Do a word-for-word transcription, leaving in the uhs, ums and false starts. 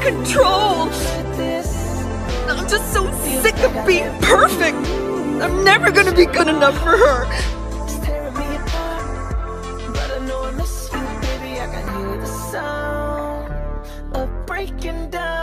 control. I'm just so sick of being perfect. I'm never gonna be good enough for her. Tearing me apart, but I know I miss you, baby. I can hear the sound of breaking down.